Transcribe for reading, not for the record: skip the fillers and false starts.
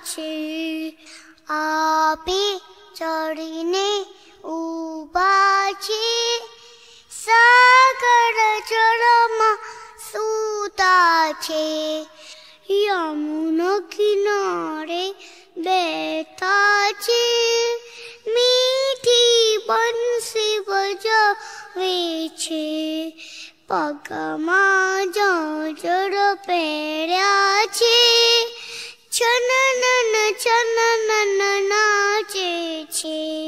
છે. આપે ચડીને ઊભા છે, સાગર જળમાં સૂતા છે. યમુના કિનારે બેઠા છે, મીઠી બંસી બજાવે છે. પગમાં ઝાંઝર પહેર્યા છે, છનનન છનનન નાચે છે.